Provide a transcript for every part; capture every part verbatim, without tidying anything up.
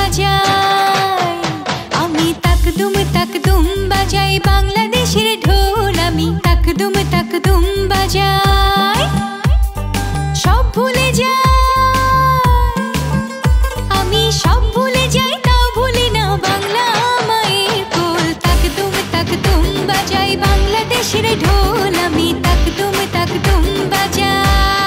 বাজাই, আমি তাকদুম তাকদুম বাজাই বাংলাদেশের ঢোল, আমি তাকদুম তাকদুম বাজাই। সব ভুলে যাই, আমি সব ভুলে যাই, তাও ভুলি না বাংলা মায়ের কোল। তাকদুম তাকদুম বাজাই বাংলাদেশের ঢোল, আমি তাকদুম তাকদুম বাজাই।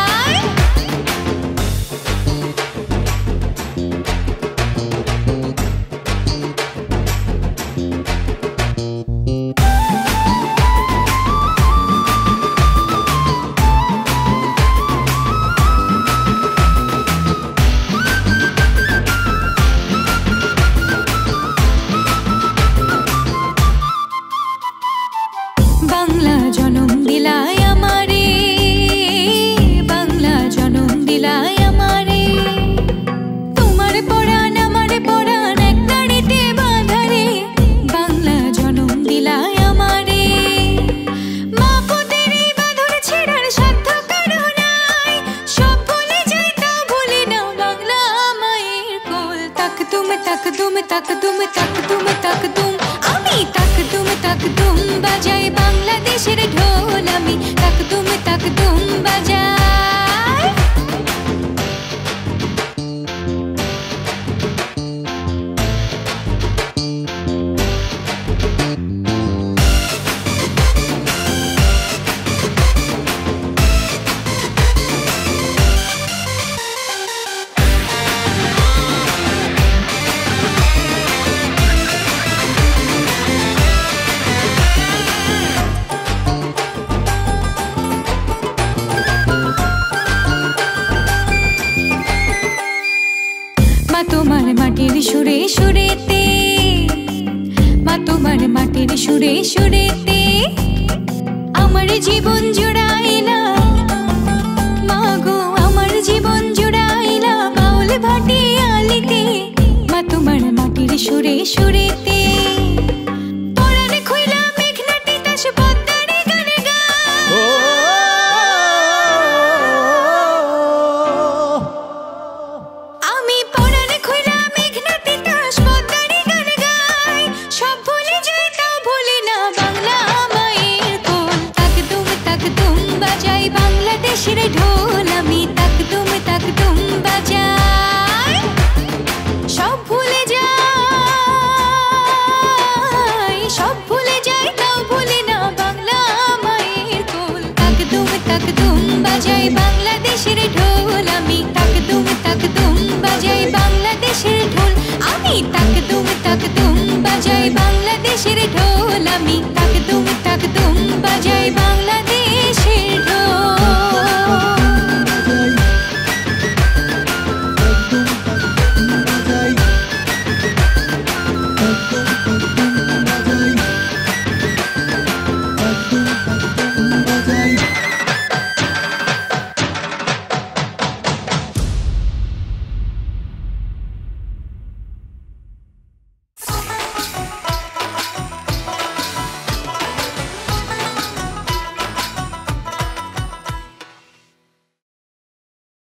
বাংলা জনম দিলায় আমারে, বাংলা জনম দিলায় আমারে, তোমার পরাণ আমার পরাণ এক নাড়িতে বাঁধারে। বাংলা জনম দিলায় আমারে, মা পুতের এই বাঁধন ছেড়ার সাধ্য কারো নাই। সব ভুলে যাই, তাও ভুলি না বাংলা মায়ের কোল। তাকদুম তাকদুম তাকদুম তাকদুম তাকদুম, আমি তাকদুম তাকদুম বাজাই বাংলাদেশের ঢোল, আমি তাকদুম তাকদুম বাজাই। মা তোমার মাটির সুরে সুরেতে, মা তোমার মাটির সুরে সুরেতে আমার জীবন জুড়াইলা। মা গো আমার জীবন জুড়াইলা বাউল ভাটিয়ালিতে। মা তোমার মাটির সুরে সুরেতে পরাণে খুইলা মেঘনা তিতাস পদ্মারে গানে গায়। আমি পরাণে খুইলা মেঘনা তিতাস পদ্মারে গানে গাই। সব ভুলে যাই, তাও ভুলি না বাংলা মায়ের কোল। তাকদুম তাকদুম বাজাই বাংলাদেশের ঢোল, আমি তাকদুম তাকদুম বাজাই। সব ভুলে যাই, সব ভুলে যাই, তাও ভুলি না বাংলা মায়ের কোল। তাকদুম তাকদুম বাজাই বাংলাদেশের ঢোল, আমি তাকদুম তাকদুম বাজাই বাংলাদেশের ঢোল, আমি তাকদুম তাকদুম বাজাই বাংলাদেশের ঢোল, আমি তাকদুম তাকদুম বাজাই বাংলাদেশ।